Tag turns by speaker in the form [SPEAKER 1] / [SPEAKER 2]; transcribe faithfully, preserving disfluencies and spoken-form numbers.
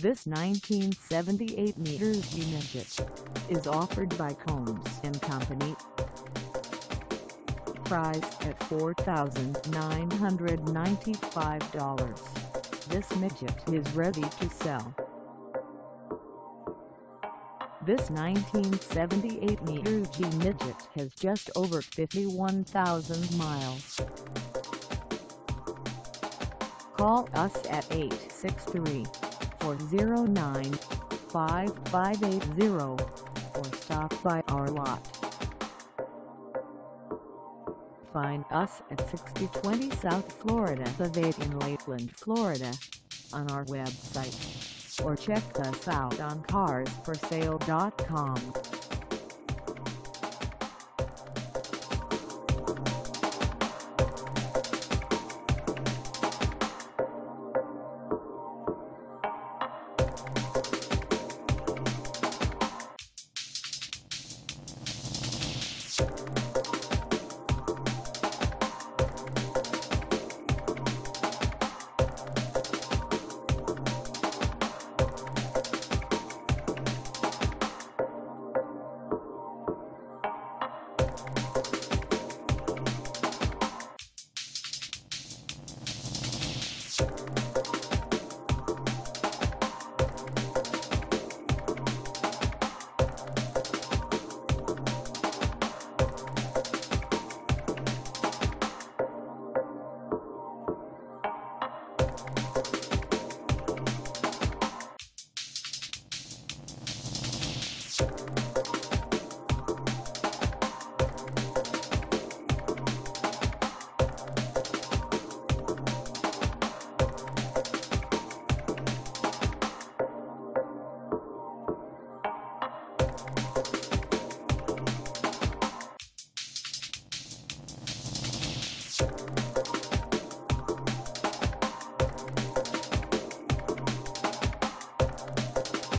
[SPEAKER 1] This nineteen seventy-eight M G Midget is offered by Combs and Company. Priced at four thousand nine hundred ninety-five dollars, this Midget is ready to sell. This nineteen seventy-eight M G Midget has just over fifty-one thousand miles. Call us at eight six three, four zero nine, five five eight zero or stop by our lot. Find us at sixty twenty South Florida Ave in Lakeland, Florida, on our website, or check us out on cars for sale dot com.
[SPEAKER 2] You